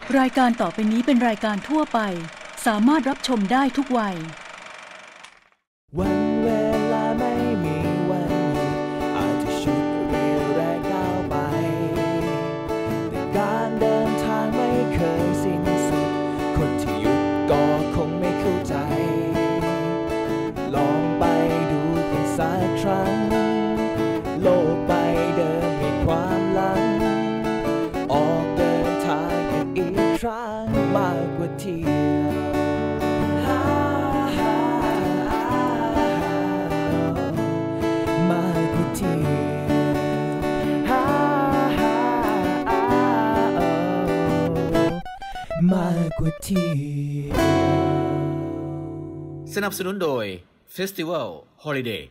รายการต่อไปนี้เป็นรายการทั่วไปสามารถรับชมได้ทุกวัยวันเวลาไม่มีวันหยุดอาจจะฉุดเรี่ยวแรงก้าวไปแต่การเดินทางไม่เคยสิ้นสุดคนที่หยุดก็คงไม่เข้าใจลองไปดูเพียงสักครั้งโลกใบเดิมมีความหลังออกเดินทางกันอีกครั้งมากกว่าเที่ยวมากกว่าเที่ยวมากกว่าเที่ยวสนับสนุนโดย Festival Holiday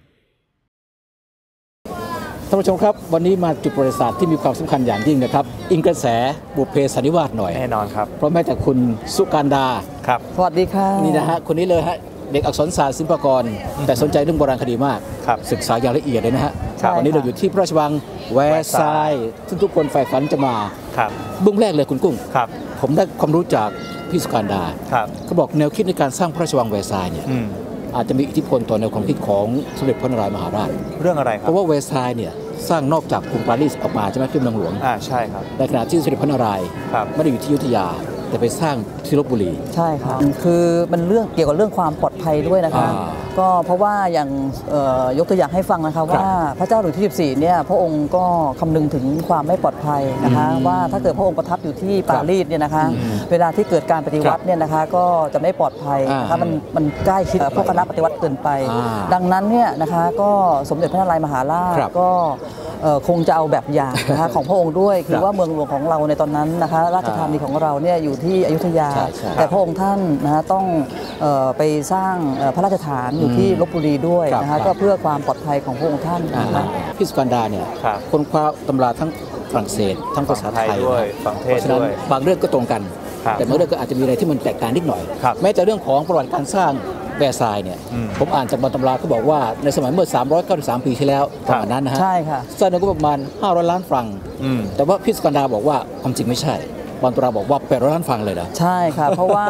ท่านผู้ชมครับวันนี้มาจุดประวัติศาสตร์ที่มีความสำคัญอย่างยิ่งนะครับอิงกระแสบุพเพสันนิวาสหน่อยแน่นอนครับเพราะแม้แต่คุณสุการดาครับสวัสดีค่ะนี่นะฮะคนนี้เลยฮะเด็กอักษรศาสตร์ศิลปากรแต่สนใจเรื่องโบราณคดีมากศึกษาอย่างละเอียดเลยนะฮะวันนี้เราอยู่ที่พระราชวังแวร์ซายน์ซึ่งทุกคนใฝ่ฝันจะมาเบื้องแรกเลยคุณกุ้งผมได้ความรู้จากพี่สุการดาเขาบอกแนวคิดในการสร้างพระราชวังแวร์ซายน์เนี่ยอาจจะมีอิทธิพลต่อแนวความคิดของสมเด็จพระนารายณ์มหาราชเรื่องอะไรครับเพราะว่าแวร์ซายน์เนี่ยสร้างนอกจากกรุงปารีสออกมาใช่ไหมที่เมืองหลวงใช่ครับในขณะที่สมเด็จพระนารายณ์ไม่ได้อยู่ที่อยุธยาแต่ไปสร้างที่ลพบุรีใช่ครับคือมันเรื่องเกี่ยวกับเรื่องความปลอดภัยด้วยนะคะก็เพราะว่าอย่างยกตัวอย่างให้ฟังนะคะว่าพระเจ้าหลุยส์ที่14เนี่ยพระองค์ก็คำนึงถึงความไม่ปลอดภัยนะคะว่าถ้าเกิดพระองค์ประทับอยู่ที่ปารีสเนี่ยนะคะเวลาที่เกิดการปฏิวัติเนี่ยนะคะก็จะไม่ปลอดภัยนะคะมันใกล้ชิดพวกคณะปฏิวัติเกินไปดังนั้นเนี่ยนะคะก็สมเด็จพระนารายณ์มหาราชก็คงจะเอาแบบอย่างนะคะของพระองค์ด้วยคือว่าเมืองหลวงของเราในตอนนั้นนะคะราชธานีของเราเนี่ยอยู่ที่อยุธยาแต่พระองค์ท่านนะต้องไปสร้างพระราชฐานอยู่ที่ลพบุรีด้วยนะคะก็เพื่อความปลอดภัยของพระองค์ท่านพี่สุการดาเนี่ยคนคว้าตำราทั้งฝรั่งเศสทั้งภาษาไทยด้วยฝั่งเทศด้วยบางเรื่องก็ตรงกันแต่บางเรื่องก็อาจจะมีอะไรที่มันแตกต่างนิดหน่อยแม้แต่เรื่องของประวัติการสร้างแวร์ซายน์เนี่ยผมอ่านจากบรรตำราเขาบอกว่าในสมัยเมื่อ393 ปีที่แล้วประมาณนั้นนะฮะใช่ค่ะสร้างก็ประมาณ500 ล้านฟรังแต่ว่าพี่สุการดาบอกว่าความจริงไม่ใช่บรรตำราบอกว่า800 ล้านฟรังเลยนะใช่ค่ะเพราะว่า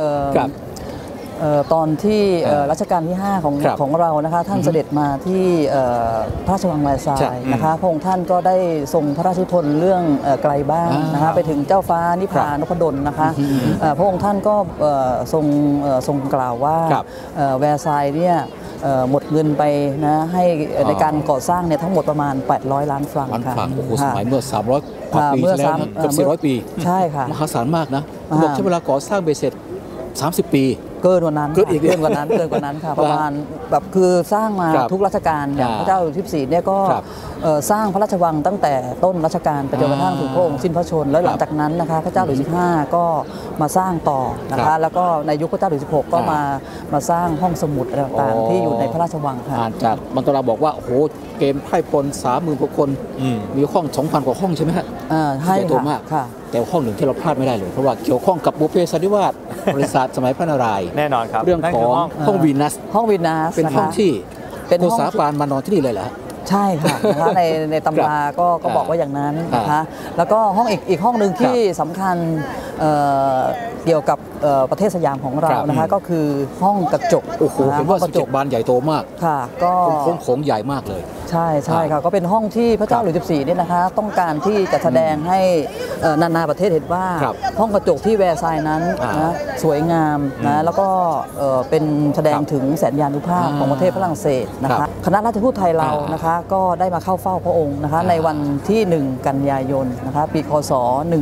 ตอนที่รัชกาลที่5ของเรานะคะท่านเสด็จมาที่พระราชวังแวร์ซายน์นะคะพระองค์ท่านก็ได้ทรงพระราชนิพนธ์เรื่องไกลบ้านนะคะไปถึงเจ้าฟ้านิพานพดลนะคะพระองค์ท่านก็ทรงกล่าวว่าแวร์ซายน์เนี่ยหมดเงินไปนะให้ในการก่อสร้างเนี่ยทั้งหมดประมาณ800 ล้านฟรังค่ะโอ้โหสมัยเมื่อ300 กว่าปีแล้วเกือบ400 ปีใช่ค่ะมหาศาลมากนะบอกใช้เวลาก่อสร้างเบสเสร็จ30 ปีเกินกว่านั้นเกินกว่านั้นค่ะประมาณแบบคือสร้างมาทุกรัชกาลอย่างพระเจ้าหลุยส์ที่14เนี่ยก็สร้างพระราชวังตั้งแต่ต้นรัชกาลไปจนกระทั่งถึงพระองค์สิ้นพระชนม์แล้วหลังจากนั้นนะคะพระเจ้าหลุยส์ที่15ก็มาสร้างต่อนะคะแล้วก็ในยุคพระเจ้าหลุยส์16ก็มาสร้างห้องสมุดต่างๆที่อยู่ในพระราชวังค่ะอ่านจากบรรตราบอกว่าโอ้โหเกมไพ่ปน 30,000 กว่าคนมีห้อง 2,000 กว่าห้องใช่ไหมฮะให้ค่ะแต่ห้องหนึ่งที่เราพลาดไม่ได้เลยเพราะว่าเกี่ยวข้องกับบุพเพสันนิวาสบริษัทสมัยพระนารายณ์แน่นอนครับเรื่องของห้องวีนัสเป็นห้องที่โกษาปานมานอนที่นี่เลยเหรอใช่ค่ะนะคะในตำราก็บอกว่าอย่างนั้นนะคะแล้วก็ห้องอีกห้องหนึ่งที่สำคัญเกี่ยวกับประเทศสยามของเรานะคะก็คือห้องกระจกโอ้โหเห็นว่ากระจกบานใหญ่โตมากค่ะก็โค้งใหญ่มากเลยใช่ค่ะก็เป็นห้องที่พระเจ้าหลุยส์14เนี่ยนะคะต้องการที่จะแสดงให้นานาประเทศเห็นว่าห้องกระจกที่แวร์ซายน์นั้นนะสวยงามนะแล้วก็เป็นแสดงถึงแสนยานุภาพของประเทศฝรั่งเศสนะคะคณะราชทูตไทยเรานะคะก็ได้มาเข้าเฝ้าพระองค์นะคะในวันที่1 กันยายนนะคะปีคศ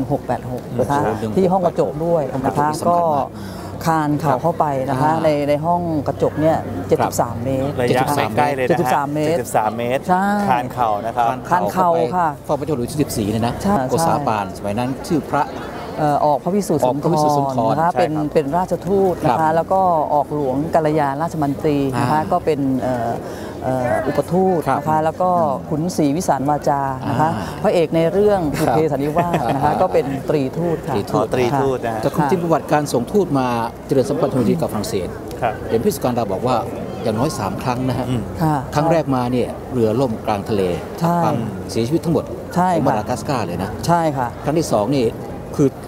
1686นะคะที่ห้องกระจกด้วยนะคะก็คานเข่าเข้าไปนะคะในห้องกระจกเนี่ย73 เมตรระยะใกล้เลยนะ 73 เมตรคานเข่านะครับคานเข่าค่ะพระเจ้าหลุยส์ที่14เนี่ยนะโกษาปานสมัยนั้นชื่อพระออกพระวิสุทธิสมภรนะคะเป็นราชทูตนะคะแล้วก็ออกหลวงกัลยาราชมัญตรีนะคะก็เป็นอุปทูตนะคะแล้วก็ขุนศรีวิสารวาจานะคะพระเอกในเรื่องบุพเพสันนิวาสนะคะก็เป็นตรีทูตค่ะตรีทูตนะแต่คุณจิมประวัติการส่งทูตมาเจริญสัมพันธ์กับฝรั่งเศสเห็นพี่สุการดาบอกว่าอย่างน้อย3 ครั้งนะฮะครั้งแรกมาเนี่ยเรือล่มกลางทะเลความเสียชีวิตทั้งหมดของมาดากัสการ์เลยนะใช่ค่ะครั้งที่2นี่คือ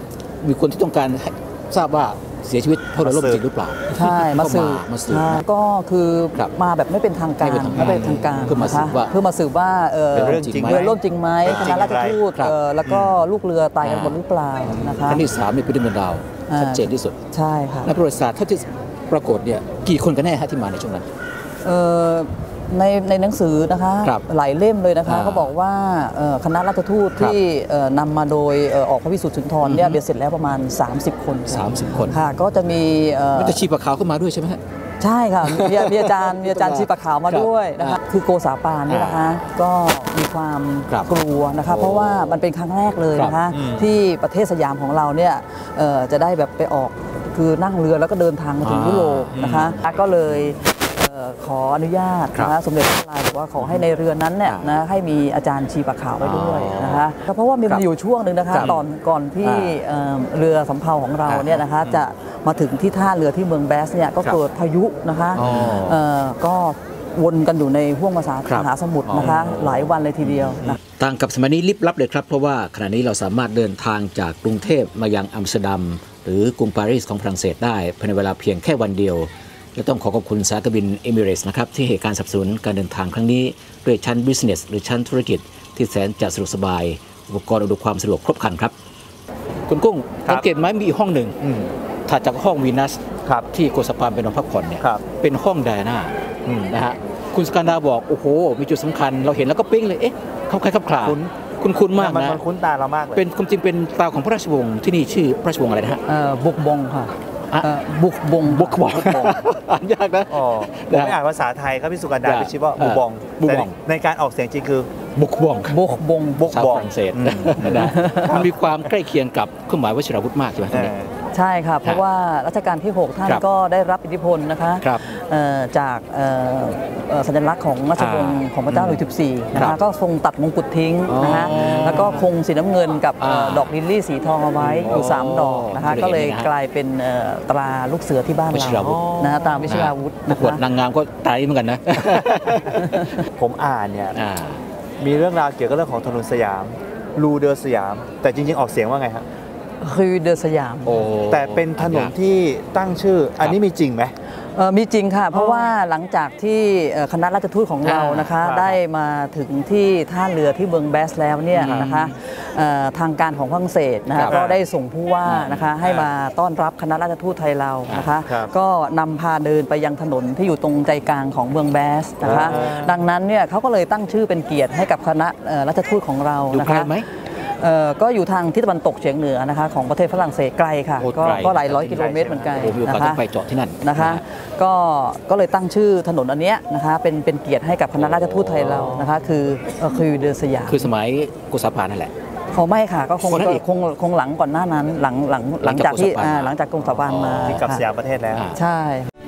มีคนที่ต้องการทราบว่าเสียชีวิตเพราะเรือล่มจริงหรือเปล่าใช่มาสืบมาสืบก็คือมาแบบไม่เป็นทางการไม่เป็นทางการเพื่เพื่อมาสืบว่าเป็นเรื่องจริงเรือล่มจริงไหมคณะราชทูตครับแล้วก็ลูกเรือตายกันหมดหรือเปล่านะคะครั้งที่3นี่เป็นเรื่องราวชัดเจนที่สุดใช่ค่ะในประวัติศาสตร์เท่าที่ปรากฏเนี่ยกี่คนกันแน่ฮะที่มาในช่วงนั้นในหนังสือนะคะครับหลายเล่มเลยนะคะอ่าเขาบอกว่าคณะราชทูตครับที่นำมาโดยออกพระวิสุทธิสุนทรเนี่ยเบียดเสร็จแล้วประมาณ 30 คน 30 คนค่ะก็จะมีมันจะชีปะขาวเข้ามาด้วยใช่ไหมฮะใช่ค่ะมีอาจารย์ชีปะขาวมาด้วยนะคะคือโกษาปานนี่นะคะก็มีความครับกลัวนะคะเพราะว่ามันเป็นครั้งแรกเลยนะคะ ที่ประเทศสยามของเราเนี่ยจะได้แบบไปออกคือนั่งเรือแล้วก็เดินทางมาถึงยุโรปนะคะก็เลยขออนุญาตนะคะสมเด็จพระนารายณ์บอกว่าขอให้ในเรือนั้นเนี่ยนะให้มีอาจารย์ชีปะขาวไปด้วยนะคะเพราะว่ามีอยู่ช่วงหนึ่งนะคะก่อนที่เรือสำเภาของเราเนี่ยนะคะจะมาถึงที่ท่าเรือที่เมืองแบสเนี่ยก็เกิดพายุนะคะก็วนกันอยู่ในห้วงมหาสมุทรนะคะหลายวันเลยทีเดียวนะต่างกับสมัยนี้ลิบลับเลยครับเพราะว่าขณะนี้เราสามารถเดินทางจากกรุงเทพมายังอัมสเตอร์ดัมหรือกรุงปารีสของฝรั่งเศสได้ภายในเวลาเพียงแค่วันเดียวและต้องขอบคุณสายการบินเอมิเรตส์นะครับที่ให้การสนับสนุนการเดินทางครั้งนี้ด้วยชั้น Business หรือชั้นธุรกิจที่แสนจะสะดวกสบายอุปกรณ์อำนวยความสะดวกครบครันครับคุณกุ้งสังเกตไหมมีอีกห้องหนึ่งถัดจากห้องวีนัสที่โกษาปานเป็นนอนพักผ่อนเนี่ยเป็นห้องไดอาน่านะฮะคุณสกันดาบอกโอ้โหมีจุดสำคัญเราเห็นแล้วก็ปิ๊งเลยเอ๊ะเขาใครขับขลาคุ้นมากนะมันคุ้นตาเรามากเลยเป็นความจริงเป็นตาของพระราชวงศ์ที่นี่ชื่อพระราชวงศ์อะไรนะฮะบุกบงค่ะบุกบงอ่านยากนะผมไม่อ่านภาษาไทยครับพี่สุกันดาพี่ชิว่าบุบองแต่ในการออกเสียงจริงคือบุกบงชาวฝรั่งเศสนะมันมีความใกล้เคียงกับเครื่องหมายวชิราวุธมากใช่ไหมท่านนี้ใช่ค่ะเพราะว่ารัชกาลที่ 6 ท่านก็ได้รับอิทธิพลนะคะจากสัญลักษณ์ของราชวงศ์ของพระเจ้าหลุยส์ 14นะคะก็ทรงตัดมงกุฎทิ้งนะคะแล้วก็คงสีน้ำเงินกับดอกลิลลี่สีทองเอาไว้อยู่3ดอกนะคะก็เลยกลายเป็นตราลูกเสือที่บ้านเรานะตราวิชิราวุธนะคะนางงามก็ตายเหมือนกันนะผมอ่านเนี่ยมีเรื่องราวเกี่ยวกับเรื่องของถนนสยามรูเดอสยามแต่จริงๆออกเสียงว่าไงครับคือเดอสยามแต่เป็นถนนที่ตั้งชื่ออันนี้มีจริงไหมมีจริงค่ะเพราะว่าหลังจากที่คณะราชทูตของเรานะคะได้มาถึงที่ท่าเรือที่เมืองแบสแล้วเนี่ยนะคะทางการของฝรั่งเศสนะคะก็ได้ส่งผู้ว่านะคะให้มาต้อนรับคณะราชทูตไทยเรานะคะก็นำพาเดินไปยังถนนที่อยู่ตรงใจกลางของเมืองแบสนะคะดังนั้นเนี่ยเขาก็เลยตั้งชื่อเป็นเกียรติให้กับคณะราชทูตของเรานะคะก็อยู่ทางทิศตะวันตกเฉียงเหนือนะคะของประเทศฝรั่งเศสไกลค่ะก็หลายร้อยกิโลเมตรเหมือนกันนะคะไปเจาะที่นั่นนะคะก็เลยตั้งชื่อถนนอันนี้นะคะเป็นเกียรติให้กับคณะราชทูตไทยเรานะคะคือเดอสยามคือสมัยโกษาปานนั่นแหละเขาไม่ค่ะก็คงหลังก่อนหน้านั้นหลังจากที่หลังจากกรุงศรีอยุธยามาที่กลับสยามประเทศแล้วใช่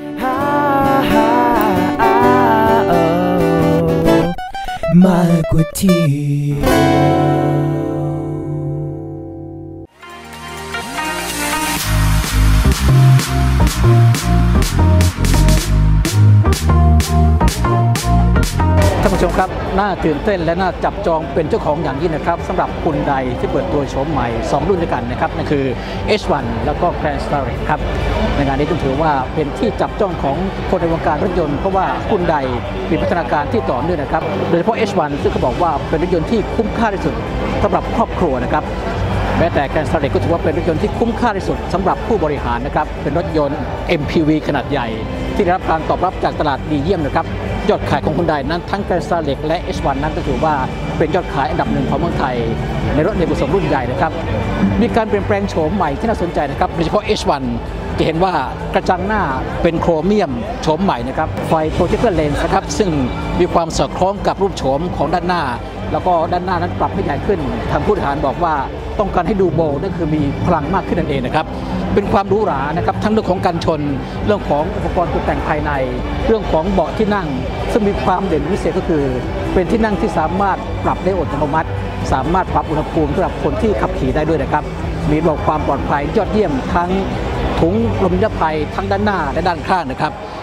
มากกว่าที่ท่านผู้ชมครับน่าตื่นเต้นและน่าจับจองเป็นเจ้าของอย่างยิ่งนะครับสำหรับฮุนไดที่เปิดตัวโฉมใหม่2รุ่นด้วยกันนะครับนั่นคือ H1 แล้วก็ Grand Starlet ครับในงานนี้ต้องถือว่าเป็นที่จับจ้องของคนในวงการรถยนต์เพราะว่าฮุนไดมีพัฒนาการที่ต่อเนื่องนะครับโดยเฉพาะ H1 ซึ่งเขาบอกว่าเป็นรถยนต์ที่คุ้มค่าที่สุดสำหรับครอบครัวนะครับแม้แต่ Grand Starlet ก็ถือว่าเป็นรถยนต์ที่คุ้มค่าที่สุดสำหรับผู้บริหารนะครับเป็นรถยนต์ MPV ขนาดใหญ่ที่ได้รับการตอบรับจากตลาดดีเยี่ยมนะครับยอดขายของฮุนไดนั้นทั้ง Grand Starlet และ H1 นั้นก็ถือว่าเป็นยอดขายอันดับหนึ่งของเมืองไทยในรถในบุษรุ่นใหญ่นะครับมีการเปลี่ยนแปลงโฉมใหม่ที่น่าสนใจนะครับโดยเฉพาะ H1 จะเห็นว่ากระจังหน้าเป็นโครเมียมโฉมใหม่นะครับไฟโปรเจคเตอร์เลนส์นะครับซึ่งมีความสอดคล้องกับรูปโฉมของด้านหน้าแล้วก็ด้านหน้านั้นปรับให้ใหญ่ขึ้นทางผู้บริหารบอกว่าต้องการให้ดูโบว์นั่นคือมีพลังมากขึ้นนั่นเองนะครับเป็นความหรูหรานะครับทั้งเรื่องของการชนเรื่องของอุปกรณ์ตกแต่งภายในเรื่องของเบาะที่นั่งซึ่งมีความเด่นพิเศษก็คือเป็นที่นั่งที่สามารถปรับได้อัตโนมัติสามารถปรับอุณหภูมิสำหรับคนที่ขับขี่ได้ด้วยนะครับมีระบบความปลอดภัยยอดเยี่ยมทั้งถุงลมนิรภัยทั้งด้านหน้าและด้านข้างนะครับ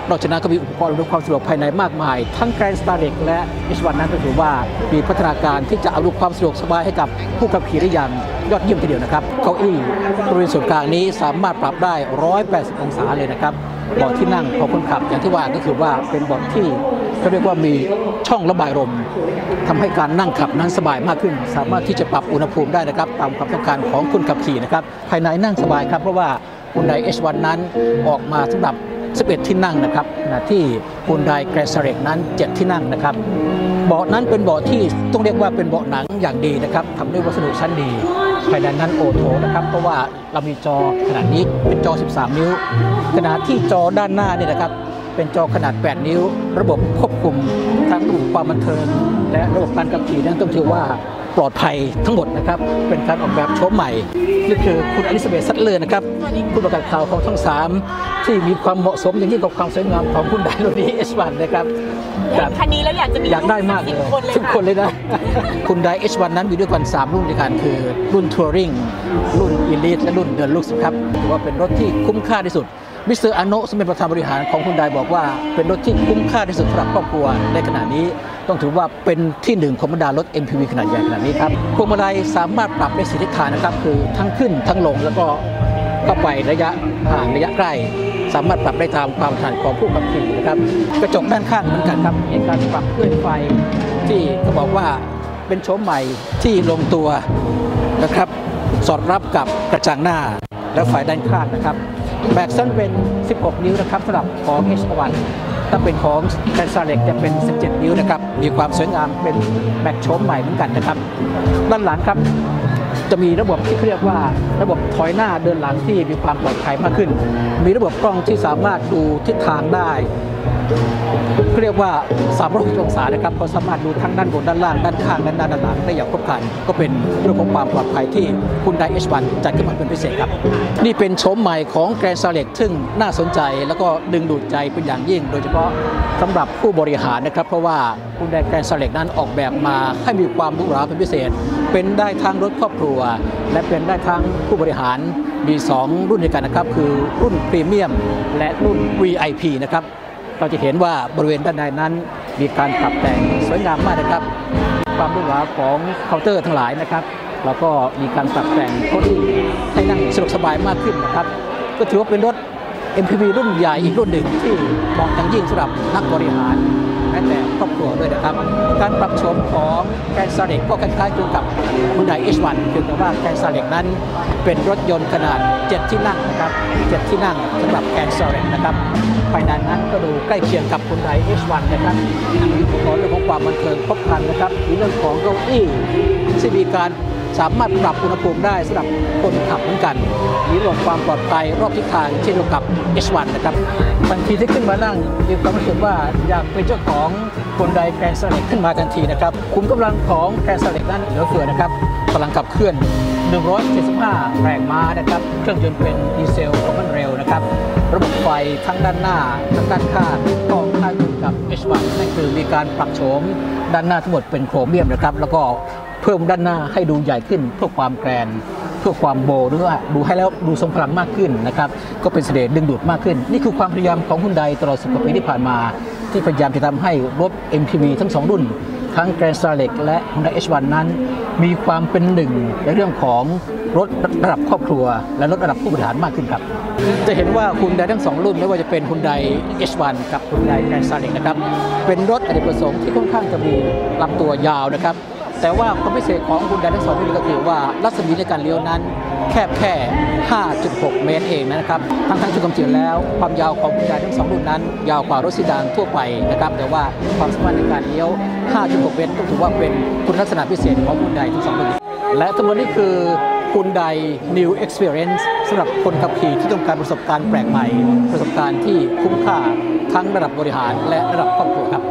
นอกจากนั้นก็มีอุปกรณ์อำนวยความสะดวกภายในมากมายทั้งแกรนด์สตาร์เล็กและH1นั้นก็ถือว่ามีพัฒนาการที่จะอำนวยความสะดวกสบายให้กับผู้ขับขี่ได้อย่างยอดเยี่ยมทีเดียวนะครับเก้าอี้บริเวณส่วนกลางนี้สามารถปรับได้180องศาเลยนะครับเบาะที่นั่งของคนขับอย่างที่ว่าก็คือว่าเป็นเบาะที่เขาเรียกว่ามีช่องระบายลมทำให้การนั่งขับนั้นสบายมากขึ้นสามารถที่จะปรับอุณหภูมิได้นะครับตามความต้องการของคนขับขี่นะครับภายในนั่งสบายครับเพราะว่าHyundai H1นั้นออกมาสำหรับ11ที่นั่งนะครับขณะที่ Hyundai Grand Select นั้น7ที่นั่งนะครับเบาะนั้นเป็นเบาะที่ต้องเรียกว่าเป็นเบาะหนังอย่างดีนะครับทำด้วยวัสดุชั้นดีภายในนั้นโอโถนะครับเพราะว่าเรามีจอขนาดนี้เป็นจอ13นิ้วขณะที่จอด้านหน้านี่นะครับเป็นจอขนาด8นิ้วระบบควบคุมทั้งระบบความบันเทิงและระบบการขับขี่นั้นต้องถือว่าปลอดภัยทั้งหมดนะครับเป็นการออกแบบโฉมใหม่นี่คือคุณอลิซาเบธ ซัตเลอร์นะครับผู้ประกาศข่าวของช่อง3ที่มีความเหมาะสมอย่างยิ่งกับความสวยงามของคุณไดโรนี H1 นะครับคันนี้แล้วอยากได้มากเลยทุกคนเลยนะคุณได H1 นั้นมีด้วยกัน3รุ่นด้วยกันคือรุ่นทัวริงรุ่นอีลิทและรุ่นเดินลุกส์ครับถือว่าเป็นรถที่คุ้มค่าที่สุดมิสเตอร์อาโนะซึ่งเป็นประธานบริหารของคุณไดบอกว่าเป็นรถที่คุ้มค่าที่สุดสำหรับครอบครัวในขณะนี้ต้องถือว่าเป็นที่1ของบรรดารถ MPV ขนาดใหญ่ขนาดนี้ครับพวงมาลัยสามารถปรับได้4ทิศทางนะครับคือทั้งขึ้นทั้งลงแล้วก็เข้าไประยะห่างระยะใกล้สามารถปรับได้ตามความถนัดของผู้ขับขี่นะครับกระจกด้านข้างเหมือนกันครับมีการปรับเคลื่อนไฟที่เขาบอกว่าเป็นโฉมใหม่ที่ลงตัวนะครับสอดรับกับกระจังหน้าและไฟด้านข้างนะครับแม็กซ์เป็น16นิ้วนะครับสำหรับของ H1 ถ้าเป็นของแกรนด์ Select จะเป็น17นิ้วนะครับมีความสวยงามเป็นแม็กซ์โฉมใหม่เหมือนกันนะครับด้านหลังครับจะมีระบบที่เรียกว่าระบบถอยหน้าเดินหลังที่มีความปลอดภัยมากขึ้นมีระบบกล้องที่สามารถดูทิศทางได้เรียกว่า360องศานะครับเขาสามารถดูทั้งด้านบนด้านล่างด้านข้างด้านหน้าด้านหลังได้อย่างครบครันก็เป็นเรื่องของความปลอดภัยที่Hyundai H1 จัดขึ้นมาเป็นพิเศษครับนี่เป็นโฉมใหม่ของ Grand Select ซึ่งน่าสนใจแล้วก็ดึงดูดใจเป็นอย่างยิ่งโดยเฉพาะสำหรับผู้บริหารนะครับเพราะว่าHyundai Grand Select นั้นออกแบบมาให้มีความหรูหราเป็นพิเศษเป็นได้ทั้งรถครอบครัวและเป็นได้ทั้งผู้บริหารมี2รุ่นด้วยกันนะครับคือรุ่นพรีเมียมและรุ่น VIP นะครับเราจะเห็นว่าบริเวณด้านในนั้นมีการปรับแต่งสวยงามมากนะครับความหรูหราของเคาน์เตอร์ทั้งหลายนะครับแล้วก็มีการปรับแต่งเก้าอี้ให้นั่งสะดวกสบายมากขึ้นนะครับก็ถือว่าเป็นรถ MPV รุ่นใหญ่อีกรุ่นหนึ่งที่เหมาะอย่างยิ่งสำหรับนักบริหารแม้แต่ครอบครัวด้วยนะครับการปรับโฉมของแกรนด์ Select ก็คล้ายๆกับHyundai H1 เพียงแต่ว่าแกรนด์ Select นั้นเป็นรถยนต์ขนาด7ที่นั่งนะครับ7ที่นั่งสำหรับแกรนด์ Select นะครับภายในนั้นก็ดูใกล้เคียงกับHyundai H1 นะครับมีอุปกรณ์เรื่องของความบันเทิงครบครันนะครับมีเรื่องของเก้าอี้ที่มีการสามารถปรับอุณหภูมิได้สำหรับคนขับเหมือนกันมีระบบความปลอดภัยรอบทิศทางเช่นเดียวกับ H1 นะครับทันทีที่ขึ้นมานั่งมีความรู้สึกว่าอยากเป็นเจ้าของHyundai Grand Select ขึ้นมาทันทีนะครับขุมกำลังของ Grand Select นั้นเหลือเฟือนะครับพลังขับเคลื่อน175แรงม้านะครับเครื่องยนต์เป็นดีเซลของมันเร็วนะครับระบบไฟทั้งด้านหน้าทั้งด้านข้างก็คล้ายกับ H1 นั่นคือมีการปรับโฉมด้านหน้าทั้งหมดเป็นโครเมียมนะครับแล้วก็เพิ่มด้านหน้าให้ดูใหญ่ขึ้นเพื่อความแกรนด์เพื่อความโบว์หรือว่าดูให้แล้วดูทรงพลังมากขึ้นนะครับก็เป็นเสน่ห์ดึงดูดมากขึ้นนี่คือความพยายามของHyundaiตลอด10 กว่าปีที่ผ่านมาที่พยายามจะทำให้รถ MPV ทั้ง2รุ่นทั้ง Grand Select และ Hyundai H1 นั้นมีความเป็นหนึ่งในเรื่องของรถระดับครอบครัวและรถระดับผู้บริหารมากขึ้นครับจะเห็นว่าHyundaiทั้ง2รุ่นไม่ว่าจะเป็นHyundai H1 กับ Hyundai Grand Select นะครับเป็นรถอเนกประสงค์ที่ค่อนข้างจะมีลำตัวยาวนะครับแต่ว่าความพิเศษของHyundaiทั้ง2รุ่นก็คือว่ารัศมีในการเลี้ยวนั้นแค่ 5.6 เมตรเองนะครับทั้งที่ความจริงแล้วความยาวของHyundaiทั้ง2รุ่นนั้นยาวกว่ารถซีดานทั่วไปนะครับแต่ว่าความสามารถในการเลี้ยว 5.6 เมตรก็ถือว่าเป็นคุณลักษณะพิเศษของHyundaiทั้ง2รุ่นและทั้งหมดนี้คือHyundai New Experience สำหรับคนขับขี่ที่ต้องการประสบการณ์แปลกใหม่ประสบการณ์ที่คุ้มค่าทั้งระดับบริหารและระดับครอบครัวครับ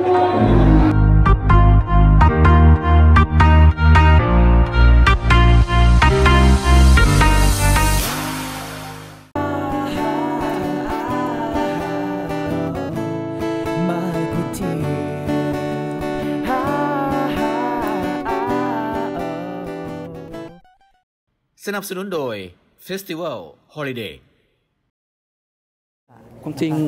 สนับสนุนโดย Festival Holiday ความจริง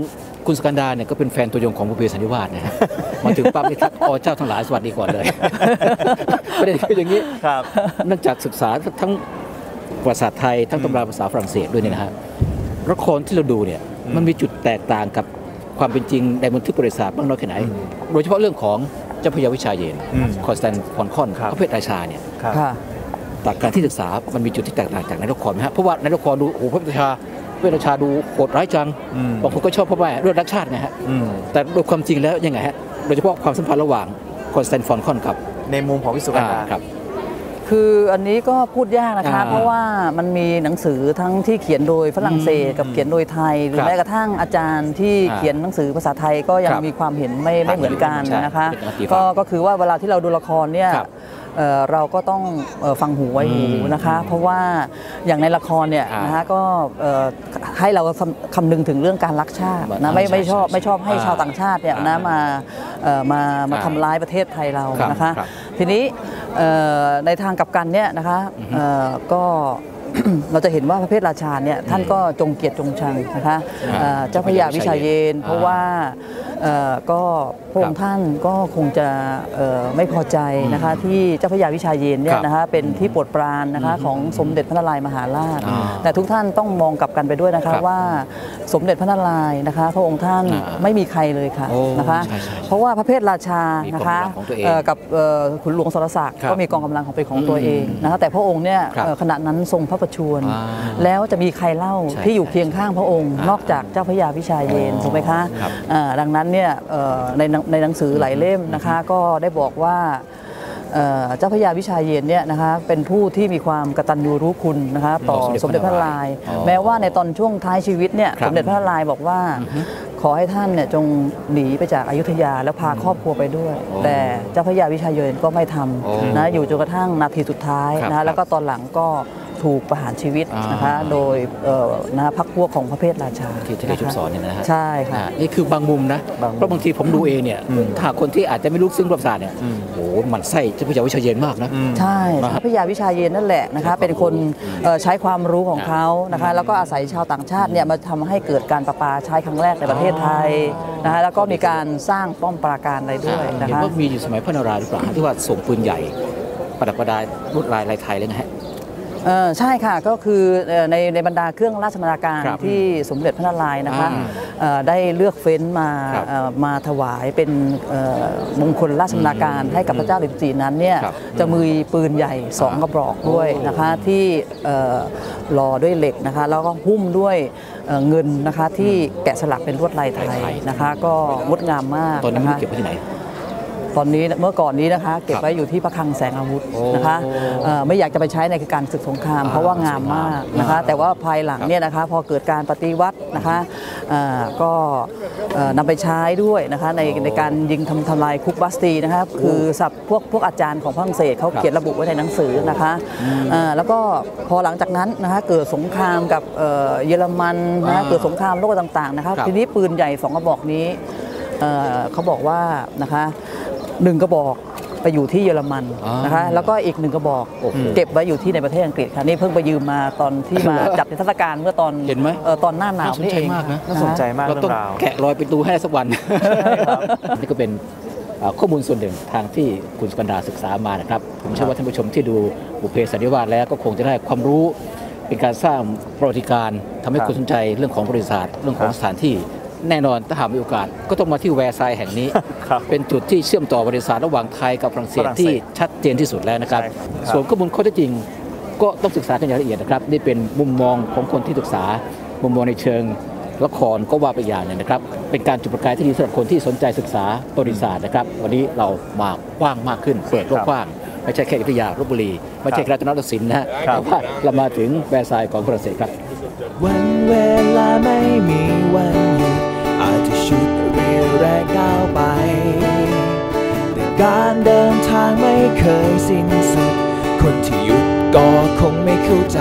คุณสกันดาเนี่ยก็เป็นแฟนตัวยงของบุพเพสันนิวาสนะฮะมาถึงปั๊บนี่ทักเจ้าทั้งหลายสวัสดีก่อนเลยประเด็นคืออย่างนี้เนื่องจากศึกษาทั้งภาษาไทยทั้งตำราภาษาฝรั่งเศสด้วยเนี่ยนะฮะละครที่เราดูเนี่ยมันมีจุดแตกต่างกับความเป็นจริงในบันทึกประวัติศาสตร์บ้างน้อยแค่ไหนโดยเฉพาะเรื่องของเจ้าพระยาวิชาเยนคอนสแตนฟอนคอนพระเพทราชาเนี่ยจากการที่ศึกษามันมีจุดที่แตกต่างจากในละครไหมฮะเพราะว่าในละครดูโอ้พระเพทราชาดูโหดร้ายจังบางคนก็ชอบเพราะว่าเรื่องรักชาตินะฮะแต่โดยความจริงแล้วยังไงฮะโดยเฉพาะความสัมพันธ์ระหว่างคอนสแตนฟอนคอนกับในมุมของพี่สุกันดาครับคืออันนี้ก็พูดยากนะคะเพราะว่ามันมีหนังสือทั้งที่เขียนโดยฝรั่งเศสกับเขียนโดยไทยหรือแม้กระทั่งอาจารย์ที่เขียนหนังสือภาษาไทยก็ยังมีความเห็นไม่เหมือนกันนะคะก็คือว่าเวลาที่เราดูละครเนี่ยเราก็ต้องฟังหูไว้หูนะคะเพราะว่าอย่างในละครเนี่ยนะคะก็ให้เราคำนึงถึงเรื่องการรักชาตินะไม่ชอบให้ชาวต่างชาติเนี่ยนะมาทำร้ายประเทศไทยเรานะคะทีนี้ในทางกลับกันเนี่ยนะคะก็เราจะเห็นว่าพระเพทราชาเนี่ยท่านก็จงเกียรติจงชังนะคะเจ้าพระยาวิชาเยนเพราะว่าก็พระองค์ท่านก็คงจะไม่พอใจนะคะที่เจ้าพระยาวิชาเยนเนี่ยนะคะเป็นที่โปรดปรานนะคะของสมเด็จพระนารายณ์มหาราชแต่ทุกท่านต้องมองกลับกันไปด้วยนะคะว่าสมเด็จพระนารายณ์นะคะพระองค์ท่านไม่มีใครเลยค่ะนะคะเพราะว่าพระเพทราชานะคะกับขุนหลวงสรศักดิ์ก็มีกองกำลังของเป็นของตัวเองนะคะแต่พระองค์เนี่ยขณะนั้นทรงพระประชวรแล้วจะมีใครเล่าที่อยู่เคียงข้างพระองค์นอกจากเจ้าพระยาวิชาเยนถูกไหมคะดังนั้นเนี่ยในหนังสือหลายเล่มนะคะก็ได้บอกว่าเจ้าพระยาวิชาเยนเนี่ยนะคะเป็นผู้ที่มีความกตัญญูรู้คุณนะคะต่อสมเด็จพระนารายณ์แม้ว่าในตอนช่วงท้ายชีวิตเนี่ยสมเด็จพระนารายณ์บอกว่าขอให้ท่านเนี่ยจงหนีไปจากอยุธยาแล้วพาครอบครัวไปด้วยแต่เจ้าพระยาวิชาเยนก็ไม่ทำนะอยู่จนกระทั่งนาทีสุดท้ายนะแล้วก็ตอนหลังก็ถูกประหารชีวิตนะคะโดยพรรคพวกของพระเพทราชาที่ทะเลชุบสอนเนี่ยนะฮะใช่ค่ะนี่คือบางมุมนะเพราะบางทีผมดูเองเนี่ยถ้าคนที่อาจจะไม่รู้ซึ่งประวัติศาสตร์เนี่ยโอ้หมันไส้เจ้าพระยาวิชาเยนมากนะใช่พระพยาวิชาเยนนั่นแหละนะคะเป็นคนใช้ความรู้ของเขานะคะแล้วก็อาศัยชาวต่างชาติเนี่ยมาทำให้เกิดการประปาใช้ครั้งแรกในประเทศไทยนะคะแล้วก็มีการสร้างป้อมปราการอะไรด้วยนะคะเห็นว่ามีอยู่สมัยพระนารายณ์หรือเปล่าที่ว่าส่งปืนใหญ่ประดับประดาลวดลายไทยเลยนะฮะใช่ค่ะก็คือในบรรดาเครื่องราชบรรณาการที่สมเด็จพระนารายณ์นะคะได้เลือกเฟ้นมาถวายเป็นมงคลราชบรรณาการให้กับพระเจ้าหลินจีนั้นเนี่ยจะมีปืนใหญ่2 กระบอกด้วยนะคะที่หล่อด้วยเหล็กนะคะแล้วก็หุ้มด้วยเงินนะคะที่แกะสลักเป็นลวดลายไทยนะคะก็งดงามมากตอนนี้เก็บไว้ที่ไหนตอนนี้เมื่อก่อนนี้นะคะเก็บไว้อยู่ที่พระคลังแสงอาวุธนะคะไม่อยากจะไปใช้ในการศึกสงครามเพราะว่างามมากนะคะแต่ว่าภายหลังเนี่ยนะคะพอเกิดการปฏิวัตินะคะก็นำไปใช้ด้วยนะคะในการยิงทำลายคุกบัสตีนะคะคือศัพท์พวกอาจารย์ของฝรั่งเศสเขาเขียนระบุไว้ในหนังสือนะคะแล้วก็พอหลังจากนั้นนะคะเกิดสงครามกับเยอรมันนะเกิดสงครามโลกต่างๆนะคะทีนี้ปืนใหญ่2 กระบอกนี้เขาบอกว่านะคะ1 กระบอกไปอยู่ที่เยอรมันนะคะแล้วก็อีก1 กระบอกเก็บไว้อยู่ที่ในประเทศอังกฤษค่ะนี่เพิ่งไปยืมมาตอนที่มาจัดนิทรรศการเมื่อตอนเห็นไหมตอนหน้าหนาวนี่เองน่าสนใจมากเราต้องแกะรอยไปดูให้สักวันนี่ก็เป็นข้อมูลส่วนหนึ่งทางที่คุณสกันดาศึกษามานะครับผมเชื่อว่าท่านผู้ชมที่ดูบุพเพสันนิวาสแล้วก็คงจะได้ความรู้เป็นการสร้างประวัติการทำให้คนสนใจเรื่องของประวัติศาสตร์เรื่องของสถานที่แน่นอนถ้าหากมีโอกาสก็ต้องมาที่แวร์ไซน์แห่งนี้เป็นจุดที่เชื่อมต่อประวัติศาสตร์ระหว่างไทยกับฝรั่งเศสที่ชัดเจนที่สุดแล้วนะครับส่วนข้อมูลข้อเท็จจริงก็ต้องศึกษากันอย่างละเอียดนะครับนี่เป็นมุมมองของคนที่ศึกษามุมมองในเชิงละครก็ว่าไปอย่างหนึ่งนะครับเป็นการจุดประกายที่ดีสำหรับคนที่สนใจศึกษาประวัติศาสตร์นะครับวันนี้เรามากว้างมากขึ้นเปิดโลกกว้างไม่ใช่แค่อยุธยาลพบุรีไม่ใช่รัตนโกสินทร์นะแต่ว่าเรามาถึงแวร์ไซน์ของฝรั่งเศสครับวันเวลาไม่มีวันหยุดอาจจะชุดเรียวแรงก้าวไปแต่การเดินทางไม่เคยสิ้นสุดคนที่หยุดก็คงไม่เข้าใจ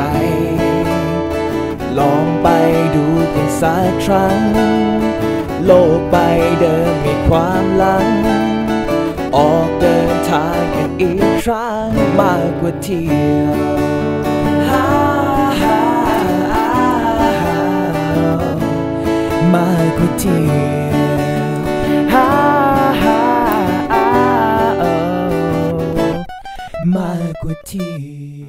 ลองไปดูกันสักครั้งโลกใบเดิมมีความหลังออกเดินทางกันอีกครั้งมากกว่าเที่ยวมากกว่าเที่ยวที